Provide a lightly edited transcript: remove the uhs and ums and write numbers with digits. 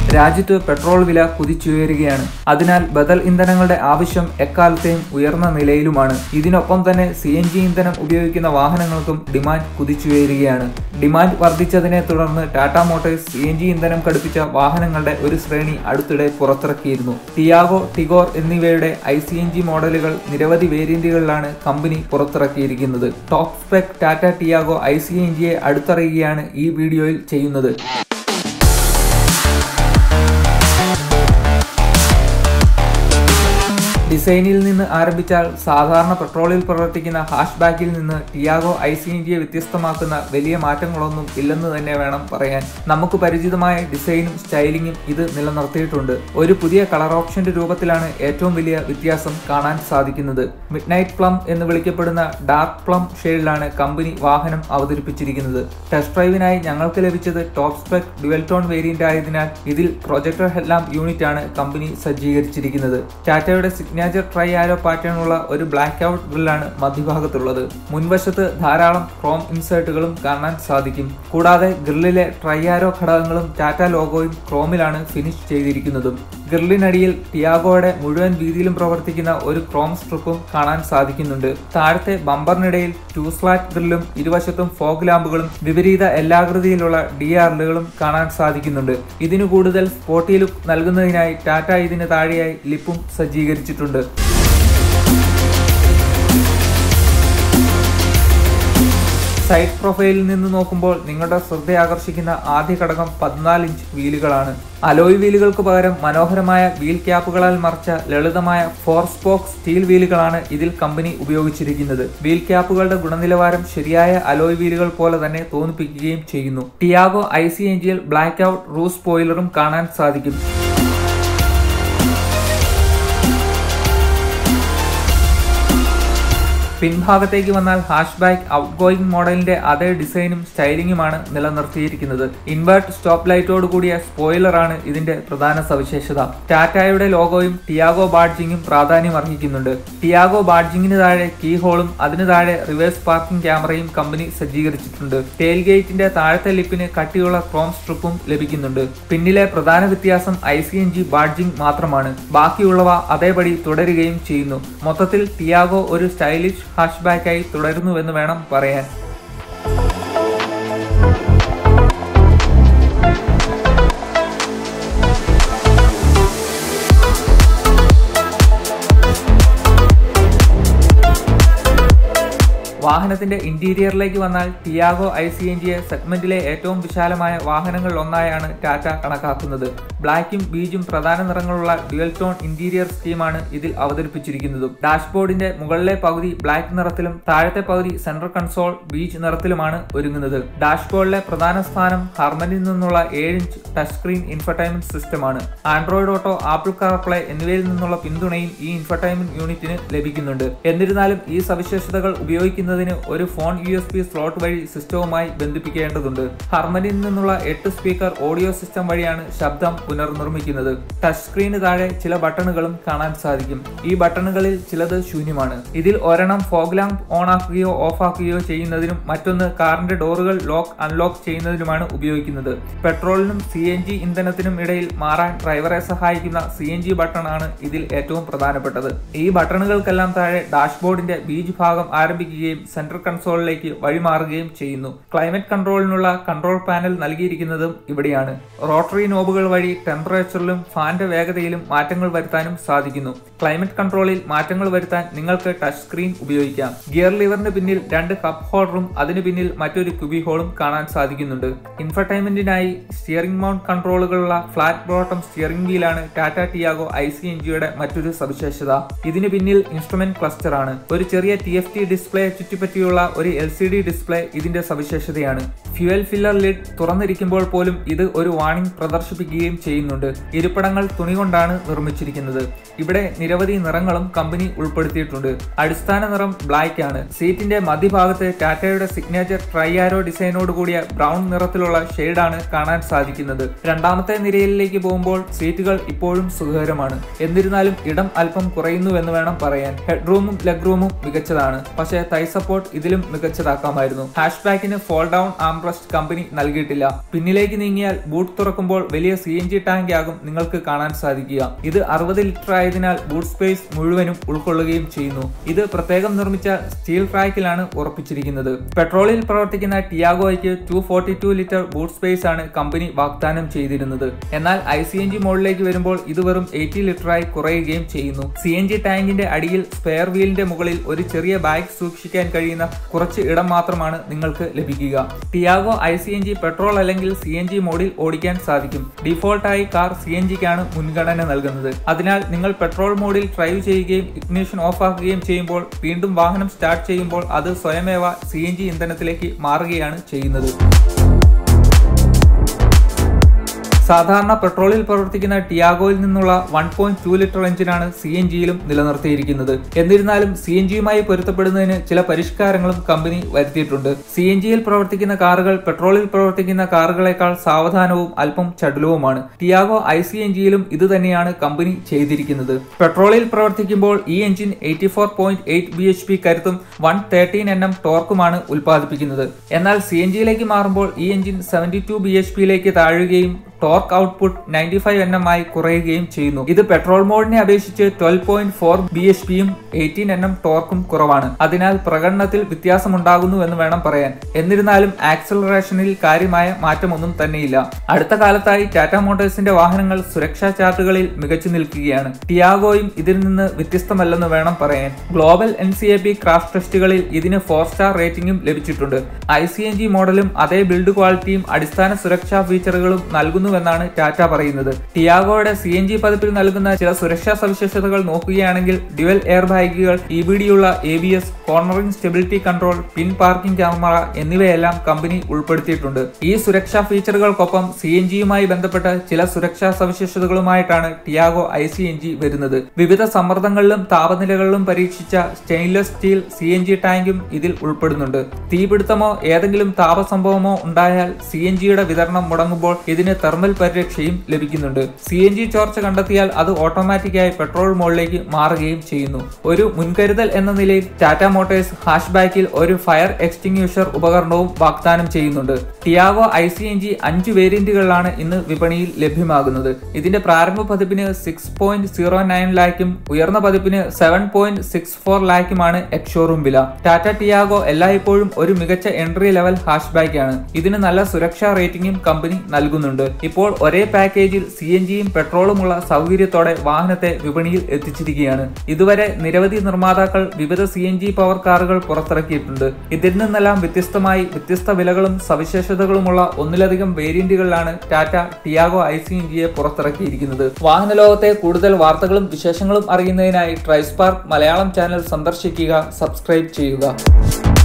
രാജ്യത്ത് പെട്രോൾ വില കുതിച്ചുയരുകയാണ്. അതിനാൽ ബദൽ ഇന്ധനങ്ങളുടെ ആവശ്യം എക്കാലത്തെയും ഉയർന്ന നിലയിലുമാണ്. ഇതിനൊപ്പം തന്നെ CNG ഇന്ധനം ഉപയോഗിക്കുന്ന വാഹനങ്ങൾക്കും ഡിമാൻഡ് കുതിച്ചുയരുകയാണ്. ഡിമാൻഡ് വർദ്ധിച്ചതിനെ തുടർന്ന് ടാറ്റ മോട്ടോഴ്സ് CNG ഇന്ധനം ഘടിപ്പിച്ച വാഹനങ്ങളുടെ ഒരു ശ്രേണി അടുത്തിടെ പുറത്തിറക്കിയിരുന്നു. ടിയാഗോ, ടിഗോർ എന്നിവയുടെ iCNG മോഡലുകൾ നിരവധി വേരിയന്റുകളിലാണ് കമ്പനി പുറത്തിറക്കിയിരിക്കുന്നത്. ടോപ്പ് സ്പെക് ടാറ്റ ടിയാഗോ iCNGയെ അടുത്തറിയുകയാണ് ഈ വീഡിയോയിൽ ചെയ്യുന്നത്. ഡിസൈനിൽ നിന്ന് ആരംഭിച്ചാൽ സാധാരണ പെട്രോളിൽ പ്രവർത്തിക്കുന്ന ഹാഷ്ബാക്കിൽ നിന്ന് ടിയാഗോ iCNGയെ വ്യത്യസ്തമാക്കുന്ന വലിയ മാറ്റങ്ങളൊന്നും ഇല്ലെന്ന് തന്നെ വേണം പറയാൻ. നമുക്ക് പരിചിതമായ ഡിസൈനും സ്റ്റൈലിങ്ങും ഇത് നിലനിർത്തിയിട്ടുണ്ട്. ഒരു പുതിയ കളർ ഓപ്ഷന്റെ രൂപത്തിലാണ് ഏറ്റവും വലിയ വ്യത്യാസം കാണാൻ സാധിക്കുന്നത്. മിഡ്നൈറ്റ് പ്ലം എന്ന് വിളിക്കപ്പെടുന്ന ഡാർക്ക് പ്ലം ഷെയ്ഡിലാണ് കമ്പനി വാഹനം അവതരിപ്പിച്ചിരിക്കുന്നത്. ടെസ്റ്റ് ഡ്രൈവിനായി ഞങ്ങൾക്ക് ലഭിച്ചത് top spec dual tone variant ആയതിനാൽ ഇതിൽ പ്രൊജക്ടർ ഹെഡ്ലാമ്പ് യൂണിറ്റ് ആണ് കമ്പനി സജ്ജീകരിച്ചിരിക്കുന്നത്. ടാറ്റയുടെ സിഗ്നേച്ചർ ട്രൈ ആരോ പാറ്റേണുള്ള ഒരു ബ്ലാക്ക് ഔട്ട് ഗ്രില്ലാണ് മധ്യഭാഗത്തുള്ളത്. മുൻവശത്ത് ധാരാളം ക്രോം ഇൻസേർട്ടുകളും കാണാൻ സാധിക്കും. കൂടാതെ ഗ്രില്ലിലെ ട്രൈ ആരോ ഘടകങ്ങളും ടാറ്റ ലോഗോയും ക്രോമിലാണ് ഫിനിഷ് ചെയ്തിരിക്കുന്നതും. ഗ്രില്ലിനടിയിൽ ടിയാഗോയുടെ മുഴുവൻ വീതിയിലും പ്രവർത്തിക്കുന്ന ഒരു ക്രോം സ്ട്രിപ്പും കാണാൻ സാധിക്കുന്നുണ്ട്. താഴത്തെ ബമ്പറിനിടയിൽ 2 സ്ലാറ്റ് ഗ്രില്ലും ഇരുവശത്തും ഫോഗ് ലാമ്പുകളും വിപരീത എല്ലാകൃതിയിലുള്ള DRLുകളും കാണാൻ സാധിക്കുന്നുണ്ട്. ഇതിനു കൂടുതൽ സ്പോർട്ടി ലുക്ക് നൽകുന്നതിനായി ടാറ്റ ഇതിന് താഴെയായി ലിപ്പും സജ്ജീകരിച്ചിട്ടുണ്ട്. സൈഡ് പ്രൊഫൈലിൽ നിന്ന് നോക്കുമ്പോൾ നിങ്ങളുടെ ശ്രദ്ധയാകർഷിക്കുന്ന ആദ്യ ഘടകം 14 ഇഞ്ച് വീലുകളാണ്. അലോയ് വീലുകൾക്ക് പകരം മനോഹരമായ വീൽ ക്യാപ്പുകളാൽ മറച്ച ലളിതമായ 4 സ്പോക്ക് സ്റ്റീൽ വീലുകളാണ് ഇതിൽ കമ്പനി ഉപയോഗിച്ചിരിക്കുന്നത്. വീൽ ക്യാപ്പുകളുടെ ഗുണനിലവാരം ശരിയായ അലോയ് വീലുകൾ പോലെ തന്നെ തോന്നിപ്പിക്കുകയും ചെയ്യുന്നു. ടിയാഗോ iCNGയിൽ ബ്ലാക്ക് ഔട്ട് റൂഫ് സ്പോയിലറും കാണാൻ സാധിക്കും. പിൻഭാഗത്തേക്ക് വന്നാൽ ഹാഷ്ബാക്ക് ഔട്ട് ഗോയിങ് മോഡലിന്റെ അതേ ഡിസൈനും സ്റ്റൈലിംഗുമാണ് നിലനിർത്തിയിരിക്കുന്നത്. ഇൻവേർട്ട് സ്റ്റോപ്പ് ലൈറ്റോട് കൂടിയ സ്പോയിലറാണ് ഇതിന്റെ പ്രധാന സവിശേഷത. ടാറ്റയുടെ ലോഗോയും ടിയാഗോ ബാഡ്ജിങ്ങും പ്രാധാന്യം അർഹിക്കുന്നുണ്ട്. ടിയാഗോ ബാഡ്ജിങ്ങിന് താഴെ കീ ഹോളും അതിന് താഴെ റിവേഴ്സ് പാർക്കിംഗ് ക്യാമറയും കമ്പനി സജ്ജീകരിച്ചിട്ടുണ്ട്. ടെയിൽ ഗേറ്റിന്റെ താഴത്തെ ലിപ്പിന് കട്ടിയുള്ള ക്രോം സ്ട്രിപ്പും ലഭിക്കുന്നുണ്ട്. പിന്നിലെ പ്രധാന വ്യത്യാസം iCNG ബാഡ്ജിങ് മാത്രമാണ്. ബാക്കിയുള്ളവ അതേപടി തുടരുകയും ചെയ്യുന്നു. മൊത്തത്തിൽ ടിയാഗോ ഒരു സ്റ്റൈലിഷ് ഹാഷ്ബാക്കായി തുടരുന്നുവെന്ന് വേണം പറയാൻ. വാഹനത്തിന്റെ ഇന്റീരിയറിലേക്ക് വന്നാൽ ടിയാഗോ iCNGയെ സെഗ്മെന്റിലെ ഏറ്റവും വിശാലമായ വാഹനങ്ങളിൽ ഒന്നായാണ് ടാറ്റ കണക്കാക്കുന്നത്. ബ്ലാക്കും ബീജും പ്രധാന നിറങ്ങളുള്ള ഡ്യുവൽ ടോൺ ഇന്റീരിയർ സ്കീമാണ് ഇതിൽ അവതരിപ്പിച്ചിരിക്കുന്നതും. ഡാഷ്ബോർഡിന്റെ മുകളിലെ പകുതി ബ്ലാക്ക് നിറത്തിലും താഴത്തെ പകുതി സെൻട്രൽ കൺസോൾ ബീജ് നിറത്തിലുമാണ് ഒരുങ്ങുന്നത്. ഡാഷ്ബോർഡിലെ പ്രധാന സ്ഥാനം ഹർമനിൽ നിന്നുള്ള 7 ഇഞ്ച് ടച്ച് സ്ക്രീൻ ഇൻഫർടൈൻമെന്റ് സിസ്റ്റമാണ്. ആൻഡ്രോയിഡ് ഓട്ടോ, ആപ്പിൾ കാർപ്ലേ എന്നിവയിൽ നിന്നുള്ള പിന്തുണയും ഈ ഇൻഫർടൈൻമെന്റ് യൂണിറ്റിന് ലഭിക്കുന്നുണ്ട്. എന്നിരുന്നാലും ഈ സവിശേഷതകൾ ഉപയോഗിക്കുന്നത് ഒരു ഫോൺ USB സ്ലോട്ട് വഴി സിസ്റ്റവുമായി ബന്ധിപ്പിക്കേണ്ടതുണ്ട്. ഹർമനിൽ നിന്നുള്ള 8 സ്പീക്കർ ഓഡിയോ സിസ്റ്റം വഴിയാണ് ശബ്ദം പുനർനിർമ്മിക്കുന്നത്. ടച്ച് സ്ക്രീന് താഴെ ചില ബട്ടണുകളും കാണാൻ സാധിക്കും. ഈ ബട്ടണുകളിൽ ചിലത് ശൂന്യമാണ്. ഇതിൽ ഒരെണ്ണം ഫോഗ് ലാമ്പ് ഓൺ ആക്കുകയോ ഓഫ് ആക്കുകയോ ചെയ്യുന്നതിനും മറ്റൊന്ന് കാറിന്റെ ഡോറുകൾ ലോക്ക് അൺലോക്ക് ചെയ്യുന്നതിനുമാണ് ഉപയോഗിക്കുന്നത്. പെട്രോളിനും CNG ഇന്ധനത്തിനും ഇടയിൽ മാറാൻ ഡ്രൈവറെ സഹായിക്കുന്ന CNG ബട്ടണാണ് ഇതിൽ ഏറ്റവും പ്രധാനപ്പെട്ടത്. ഈ ബട്ടണുകൾക്കെല്ലാം താഴെ ഡാഷ്ബോർഡിന്റെ ബീജ് ഭാഗം ആരംഭിക്കുകയും സെൻട്രൽ കൺസോളിലേക്ക് വഴിമാറുകയും ചെയ്യുന്നു. ക്ലൈമറ്റ് കൺട്രോളിനുള്ള കൺട്രോൾ പാനൽ നൽകിയിരിക്കുന്നതും ഇവിടെയാണ്. റോട്ടറി നോബുകൾ വഴി ടെമ്പറേച്ചറിലും ഫാന്റെ വേഗതയിലും മാറ്റങ്ങൾ വരുത്താനും സാധിക്കുന്നു. ക്ലൈമറ്റ് കൺട്രോളിൽ മാറ്റങ്ങൾ വരുത്താൻ നിങ്ങൾക്ക് ടച്ച് സ്ക്രീൻ ഉപയോഗിക്കാം. ഗിയർ ലിവറിന് പിന്നിൽ 2 കപ്പ് ഹോൾഡറും അതിന് പിന്നിൽ മറ്റൊരു ക്യൂബി ഹോളും കാണാൻ സാധിക്കുന്നുണ്ട്. ഇൻഫർടൈൻമെന്റിനായി സ്റ്റിയറിംഗ് മൗണ്ട് കൺട്രോളുകളുള്ള ഫ്ലാറ്റ് ബോട്ടം സ്റ്റിയറിംഗ് വീലാണ് ടാറ്റ ടിയാഗോ iCNGയുടെ മറ്റൊരു സവിശേഷത. ഇതിന് പിന്നിൽ ഇൻസ്ട്രുമെന്റ് ക്ലസ്റ്റർ ആണ്. ഒരു ചെറിയ TFT ഡിസ്പ്ലേ ചുറ്റിപ്പറ്റിയുള്ള ഒരു LCD ഡിസ്പ്ലേ ഇതിന്റെ സവിശേഷതയാണ്. ഫ്യൂവൽ ഫില്ലർ ലിഡ് തുറന്നിരിക്കുമ്പോൾ പോലും ഇത് ഒരു വാർണിംഗ് പ്രദർശിപ്പിക്കുകയും ചെയ്യുന്നുണ്ട്. ഇരിപ്പിടങ്ങൾ തുണി കൊണ്ടാണ് നിർമ്മിച്ചിരിക്കുന്നത്. ഇവിടെ നിരവധി നിറങ്ങളും കമ്പനി ഉൾപ്പെടുത്തിയിട്ടുണ്ട്. അടിസ്ഥാന നിറം ബ്ലാക്ക് ആണ്. സീറ്റിന്റെ മധ്യഭാഗത്ത് ടാറ്റയുടെ സിഗ്നേച്ചർ ട്രൈ ആരോ ഡിസൈനോട് കൂടിയ ബ്രൗൺ നിറത്തിലുള്ള ഷെയ്ഡാണ് കാണാൻ സാധിക്കുന്നത്. രണ്ടാമത്തെ നിരയിലേക്ക് പോകുമ്പോൾ സീറ്റുകൾ ഇപ്പോഴും സുഖകരമാണ്. എന്നിരുന്നാലും ഇടം അല്പം കുറയുന്നുവെന്ന് വേണം പറയാൻ. ഹെഡ് റൂമും ലെഗ് റൂമും മികച്ചതാണ്. പക്ഷേ തൈ സപ്പോർട്ട് ഇതിലും മികച്ചതാക്കാമായിരുന്നു. ഹാഷ്ബാക്കിന് ഫോൾ ഡൗൺ ആംബ്രസ്റ്റ് കമ്പനി നൽകിയിട്ടില്ല. പിന്നിലേക്ക് നീങ്ങിയാൽ ബൂട്ട് തുറക്കുമ്പോൾ വലിയ CNG ടാങ്ക് ആകും നിങ്ങൾക്ക് കാണാൻ സാധിക്കുക. ഇത് 60 ലിറ്റർ ആയതിനാൽ ബൂട്ട് സ്പേസ് മുഴുവനും ഉൾക്കൊള്ളുകയും ചെയ്യുന്നു. ഇത് പ്രത്യേകം നിർമ്മിച്ച സ്റ്റീൽ ട്രാക്കിലാണ് ഉറപ്പിച്ചിരിക്കുന്നത്. പെട്രോളിൽ പ്രവർത്തിക്കുന്ന ടിയാഗോയ്ക്ക് 242 ലിറ്റർ ബൂട്ട് സ്പേസ് ആണ് കമ്പനി വാഗ്ദാനം ചെയ്തിരുന്നത്. എന്നാൽ iCNG മോഡലിലേക്ക് വരുമ്പോൾ ഇത് വെറും 80 ലിറ്ററായി കുറയുകയും ചെയ്യുന്നു. CNG ടാങ്കിന്റെ അടിയിൽ സ്പെയർ വീലിന്റെ മുകളിൽ ഒരു ചെറിയ ബാഗ് സൂക്ഷിക്കാൻ കഴിയുന്ന കുറച്ച് ഇടം മാത്രമാണ് നിങ്ങൾക്ക് ലഭിക്കുക. ടിയാഗോ iCNG പെട്രോൾ അല്ലെങ്കിൽ CNG മോഡിൽ ഓടിക്കാൻ സാധിക്കും. ഡിഫോൾട്ടായി കാർ CNGക്കാണ് മുൻഗണന നൽകുന്നത്. അതിനാൽ നിങ്ങൾ പെട്രോൾ മോഡിൽ ഡ്രൈവ് ചെയ്യുകയും ഇഗ്നിഷൻ ഓഫ് ആക്കുകയും ചെയ്യുമ്പോൾ വീണ്ടും വാഹനം സ്റ്റാർട്ട് ചെയ്യുമ്പോൾ അത് സ്വയമേവ CNG ഇന്ധനത്തിലേക്ക് മാറുകയാണ് ചെയ്യുന്നത്. സാധാരണ പെട്രോളിൽ പ്രവർത്തിക്കുന്ന ടിയാഗോയിൽ നിന്നുള്ള 1.2 ലിറ്റർ എഞ്ചിനാണ് CNGയിലും നിലനിർത്തിയിരിക്കുന്നത്. എന്നിരുന്നാലും CNGയുമായി പൊരുത്തപ്പെടുന്നതിന് ചില പരിഷ്കാരങ്ങളും കമ്പനി വരുത്തിയിട്ടുണ്ട്. CNGയിൽ പ്രവർത്തിക്കുന്ന കാറുകൾ പെട്രോളിൽ പ്രവർത്തിക്കുന്ന കാറുകളെക്കാൾ സാവധാനവും അല്പം ചടുലവുമാണ്. ടിയാഗോ iCNGയിലും ഇത് തന്നെയാണ് കമ്പനി ചെയ്തിരിക്കുന്നത്. പെട്രോളിൽ പ്രവർത്തിക്കുമ്പോൾ ഈ എഞ്ചിൻ 84.8 bhp കരുത്തും 113 Nm ടോർക്കുമാണ് ഉൽപ്പാദിപ്പിക്കുന്നത്. എന്നാൽ CNGയിലേക്ക് മാറുമ്പോൾ ഈ എഞ്ചിൻ 72 bhpയിലേക്ക് താഴുകയും ടോർക്ക് ഔട്ട്പുട്ട് 95 Nm ആയി കുറയുകയും ചെയ്യുന്നു. ഇത് പെട്രോൾ മോഡിനെ അപേക്ഷിച്ച് 12.4 bhpയും 18 Nm ടോർക്കും കുറവാണ്. അതിനാൽ പ്രകടനത്തിൽ വ്യത്യാസമുണ്ടാകുന്നു എന്ന് വേണം പറയാൻ. എന്നിരുന്നാലും ആക്സലറേഷനിൽ കാര്യമായ മാറ്റമൊന്നും തന്നെയില്ല. അടുത്ത കാലത്തായി ടാറ്റ മോട്ടോഴ്സിന്റെ വാഹനങ്ങൾ സുരക്ഷാ ചാർട്ടുകളിൽ മികച്ചു നിൽക്കുകയാണ്. ടിയാഗോയും ഇതിൽ നിന്ന് വ്യത്യസ്തമല്ലെന്ന് വേണം പറയാൻ. ഗ്ലോബൽ NCAP ക്രാഷ് ടെസ്റ്റുകളിൽ ഇതിന് 4 സ്റ്റാർ റേറ്റിംഗും ലഭിച്ചിട്ടുണ്ട്. iCNG മോഡലും അതേ ബിൽഡ് ക്വാളിറ്റിയും അടിസ്ഥാന സുരക്ഷാ ഫീച്ചറുകളും നൽകുന്നു എന്നാണ് ടാറ്റ പറയുന്നത്. ടിയാഗോയുടെ CNG പതിപ്പിൽ നൽകുന്ന ചില സുരക്ഷാ സവിശേഷതകൾ നോക്കുകയാണെങ്കിൽ ഡ്യുവൽ എയർ ബാഗുകൾ, EBD-യുള്ള ABS, കോർണറിംഗ് സ്റ്റെബിലിറ്റി കൺട്രോൾ, പിൻ പാർക്കിംഗ് ക്യാമറ എന്നിവയെല്ലാം കമ്പനി ഉൾപ്പെടുത്തിയിട്ടുണ്ട്. ഈ സുരക്ഷാ ഫീച്ചറുകൾക്കൊപ്പം CNGയുമായി ബന്ധപ്പെട്ട ചില സുരക്ഷാ സവിശേഷതകളുമായിട്ടാണ് ടിയാഗോ iCNG വരുന്നത്. വിവിധ സമ്മർദ്ദങ്ങളിലും താപനിലകളിലും പരീക്ഷിച്ച സ്റ്റെയിൻലെസ് സ്റ്റീൽ CNG ടാങ്കും ഇതിൽ ഉൾപ്പെടുന്നുണ്ട്. തീപിടുത്തമോ ഏതെങ്കിലും താപസംഭവമോ ഉണ്ടായാൽ CNGയുടെ വിതരണം മുടങ്ങുമ്പോൾ ഇതിന് തെർമൽ പരിരക്ഷയും ലഭിക്കുന്നുണ്ട്. CNG ചോർച്ച കണ്ടെത്തിയാൽ അത് ഓട്ടോമാറ്റിക്കായി പെട്രോൾ മോഡിലേക്ക് മാറുകയും ചെയ്യുന്നു. ഒരു മുൻകരുതൽ എന്ന നിലയിൽ ടാറ്റ മോട്ടോഴ്സ് ഹാഷ്ബാക്കിൽ ഒരു ഫയർ എക്സ്റ്റിംഗ്വിഷർ ഉപകരണവും വാഗ്ദാനം ചെയ്യുന്നുണ്ട്. ടിയാഗോ iCNG 5 വേരിയന്റുകളിലാണ് ഇന്ന് വിപണിയിൽ ലഭ്യമാകുന്നത്. ഇതിന്റെ പ്രാരംഭ പതിപ്പിന് 6.09 ലാഖും ഉയർന്ന പതിപ്പിന് 7.64 ലാഖുമാണ് എക്സ്ഷോറൂം വില. ടാറ്റ ടിയാഗോ എല്ലായ്പ്പോഴും ഒരു മികച്ച എൻട്രി ലെവൽ ഹാഷ്ബാക്ക് ആണ്. ഇതിന് നല്ല സുരക്ഷാ റേറ്റിംഗും കമ്പനി നൽകുന്നുണ്ട്. ഇപ്പോൾ ഒരേ പാക്കേജിൽ CNGയും പെട്രോളുമുള്ള സൗകര്യത്തോടെ വാഹനത്തെ വിപണിയിൽ എത്തിച്ചിരിക്കുകയാണ്. ഇതുവരെ നിരവധി നിർമ്മാതാക്കൾ വിവിധ CNG പവർ കാറുകൾ പുറത്തിറക്കിയിട്ടുണ്ട്. ഇതിൽ നിന്നെല്ലാം വ്യത്യസ്തമായി വ്യത്യസ്ത വിലകളും സവിശേഷതകളുമുള്ള ഒന്നിലധികം വേരിയന്റുകളിലാണ് ടാറ്റ ടിയാഗോ iCNGയെ പുറത്തിറക്കിയിരിക്കുന്നത്. വാഹന ലോകത്തെ കൂടുതൽ വാർത്തകളും വിശേഷങ്ങളും അറിയുന്നതിനായി DriveSpark മലയാളം ചാനൽ സന്ദർശിക്കുക, സബ്സ്ക്രൈബ് ചെയ്യുക.